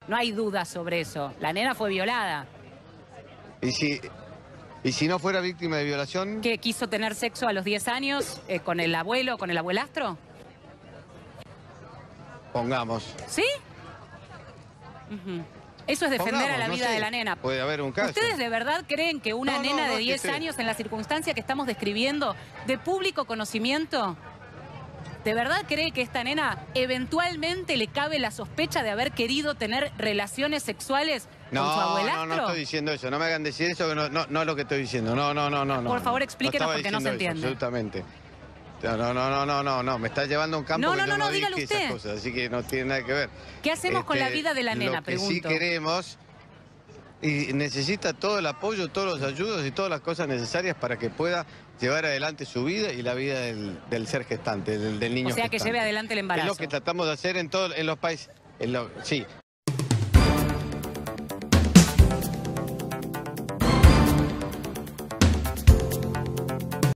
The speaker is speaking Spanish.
No hay duda sobre eso. La nena fue violada. ¿Y si no fuera víctima de violación? ¿Que quiso tener sexo a los 10 años con el abuelo, con el abuelastro? Pongamos. ¿Sí? Eso es defender a la No vida sé, de la nena. puede haber un caso. ¿Ustedes de verdad creen que una nena de 10 años, en la circunstancia que estamos describiendo, de público conocimiento, de verdad cree que esta nena eventualmente le cabe la sospecha de haber querido tener relaciones sexuales con su abuelastro? No estoy diciendo eso. No me hagan decir eso, que no es lo que estoy diciendo. No. Por favor, explíquenos porque no se entiende. Absolutamente. No. Me está llevando a un campo que yo no dígalo dije usted. esas cosas, así que no tiene nada que ver. ¿Qué hacemos con la vida de la nena, Lo que sí pregunto? queremos, y necesita todo el apoyo, todos los ayudos y todas las cosas necesarias para que pueda llevar adelante su vida y la vida del ser gestante, del niño O sea, que gestante. lleve adelante el embarazo. Es lo que tratamos de hacer en los países. Sí,